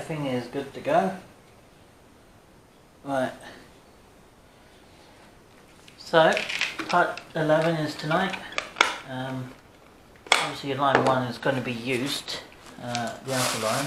everything is good to go. Right. So, part 11 is tonight. Obviously line 1 is going to be used, the outer line.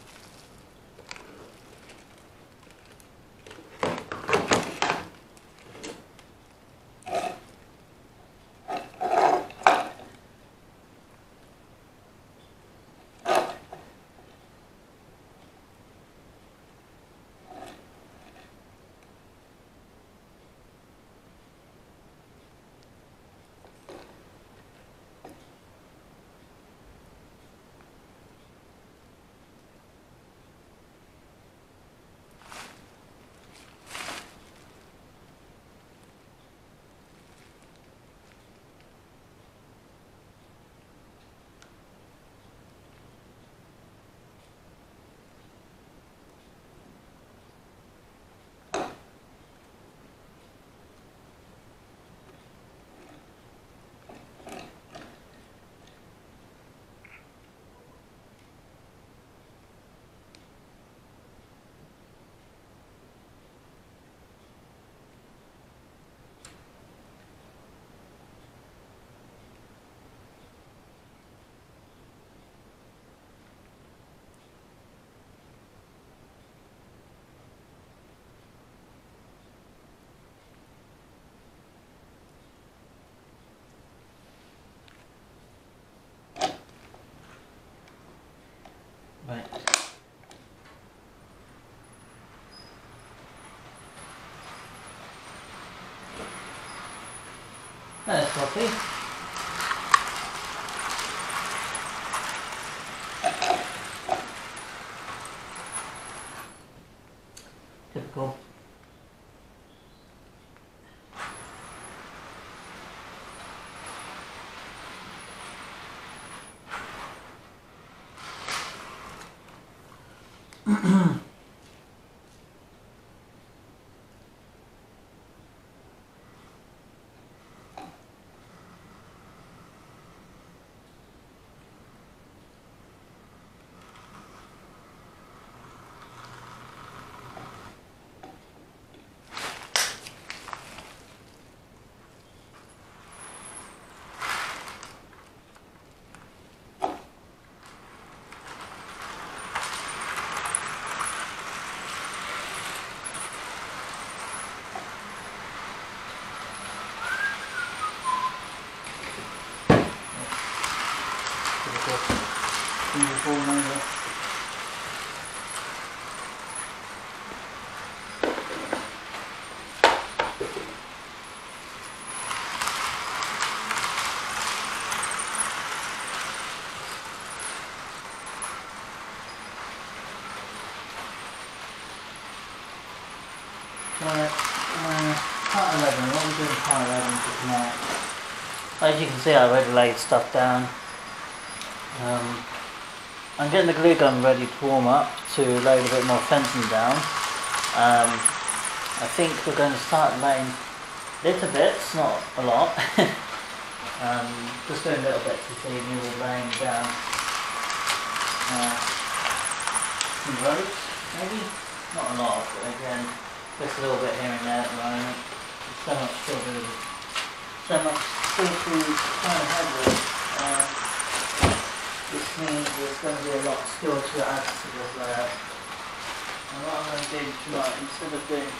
Right. There's coffee. Typical. Part 11, what are we doing part 11 for tonight? As you can see, I already laid stuff down. I'm getting the glue gun ready to warm up to load a bit more fencing down. I think we're going to start laying little bits, not a lot. Just doing little bits to see me laying down some ropes, maybe? Not a lot, but again, just a little bit here and there at the moment. There's so much still to try and head with. This means there's going to be a lot still to add to this layout. And what I'm going to do tonight, instead of doing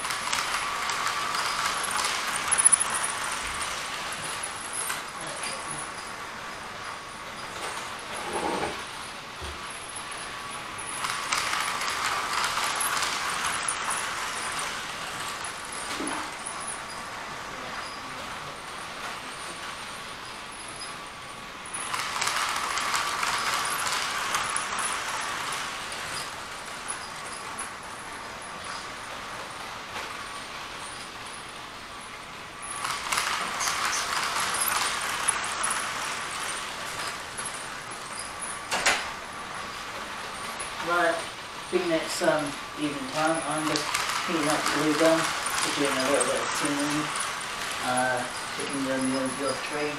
right, being it's evening time, I'm just heating up the glue gun, just doing a little bit of sealing, sticking them in your tree.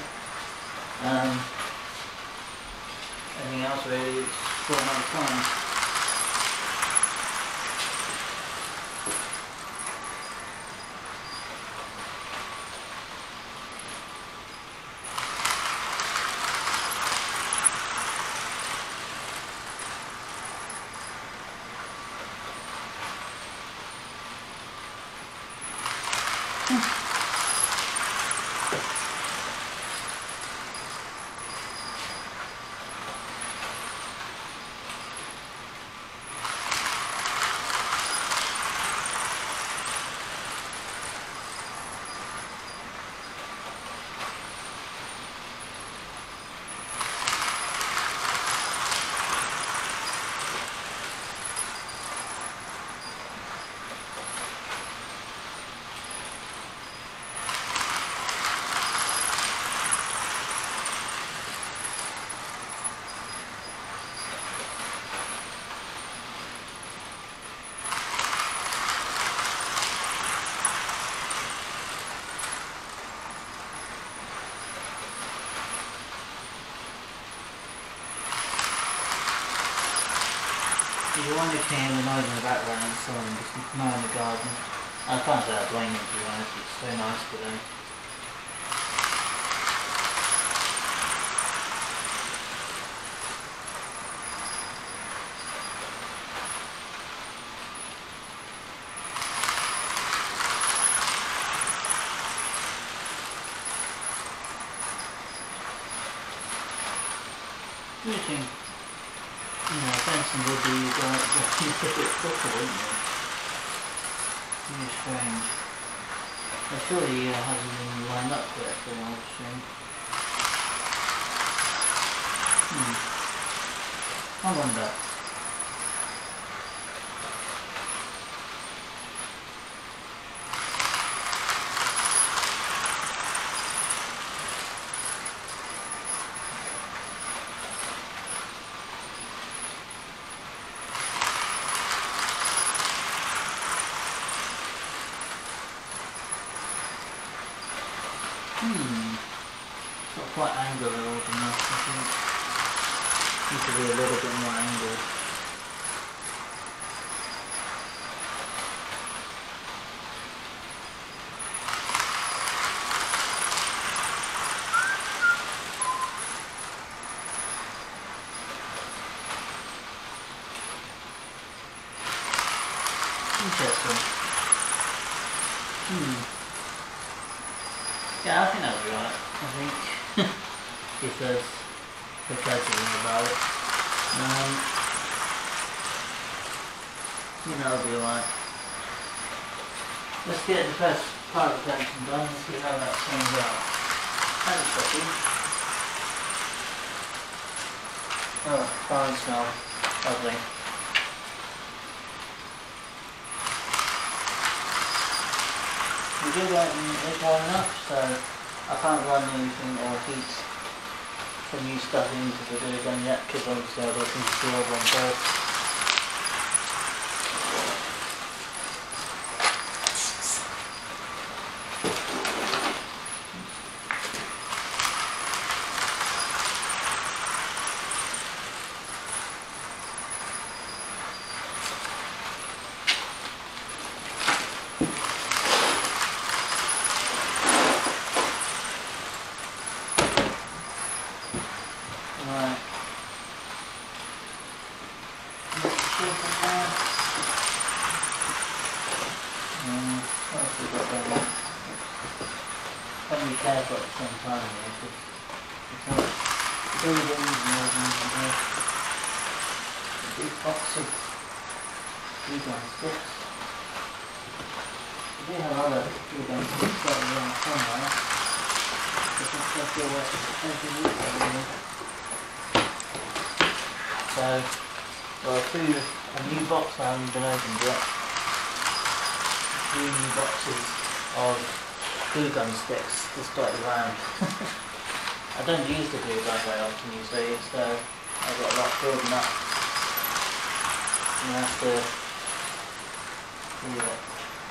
Anything else really is for another time. If you want to hear the noise in the background, someone just mowing the garden. I can't say I blame them, to be honest, it's so nice today. Using, fencing would be a bit quicker, wouldn't it? Really strange. But surely it hasn't been lined up correctly, I would assume. I wonder. Not quite angular enough, I think. Needs to be a little bit more angled. Interesting. Yeah, I think that'll be right, I think. If there's the president about it. That'll be alright. Let's get the first part of the fencing done and see how that turns out. That was tricky. Oh, fine smell. Lovely. We do that it's warm enough, so I can't run anything or heat some new stuff into the glue gun yet, because obviously I've got to install one first. Right. What else we got going on? Have to be careful at the same time here, because it's not buildings and everything here. A big box of glue gun sticks. We do have other glue gun sticks going around somewhere. But that's not sure where everything is going on. So, well, a new box I haven't been opened yet. 2 new boxes of glue gun sticks just dotted around. I don't use the glue gun very often, you see, so I've got a lot building up. And I have to do it.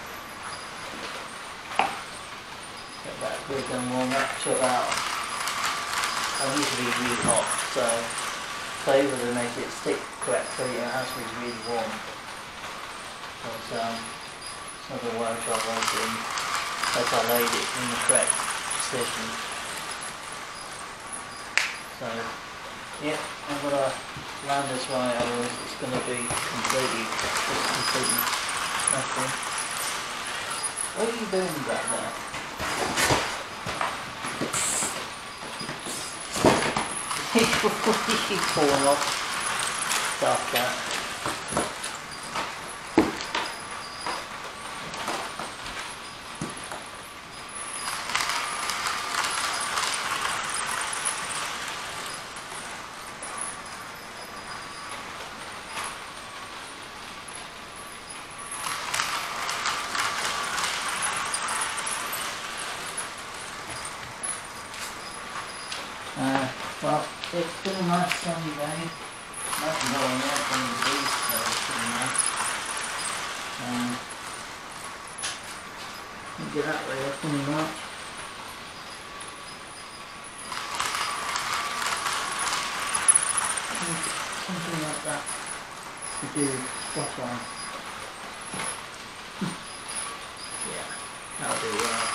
Get that glue gun warm up to about, I usually really hot, so favour to make it stick correctly, it has to be really warm. Because it's not a workshop I was in, as I laid it in the correct position. So, yeah, I'm going to land this right, otherwise it's going to be completely nothing. What are you doing back there? You keep falling off stuff that. Well, it's been a nice sunny day. Nothing going on from the breeze, so it's pretty nice. Don't get that way up too much. Something like that to do spot on. Yeah, that'll do well.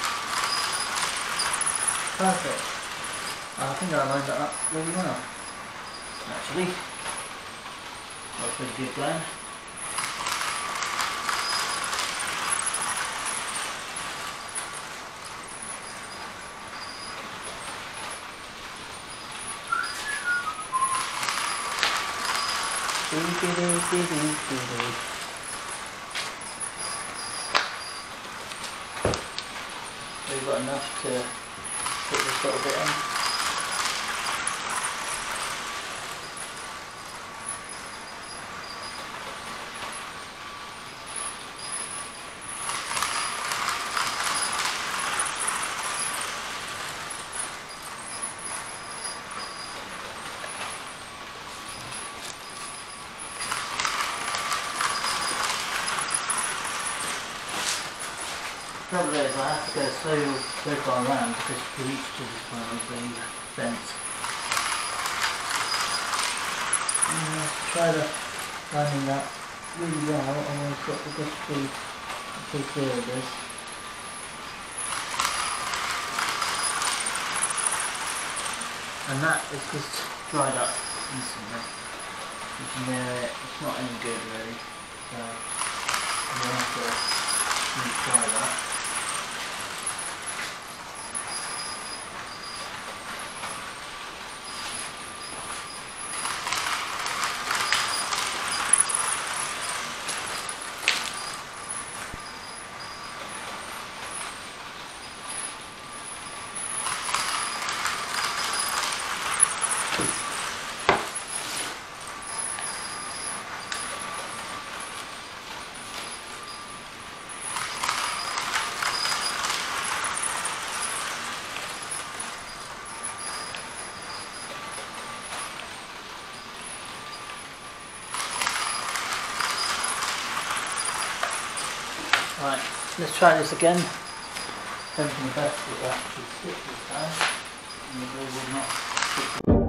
Perfect. I think I lined that up really well, actually. That's a pretty good plan. We've got enough to put this little bit in. The trouble is I have to go so far around because the reach to this one is being bent. Try to landing that really well, and we've got to just be clear of this. And that is just dried up instantly. You can hear it, it's not any good really. So I'm going to have to try that. Right, let's try this again. Hoping the best will actually stick this time, and the glue will not stick.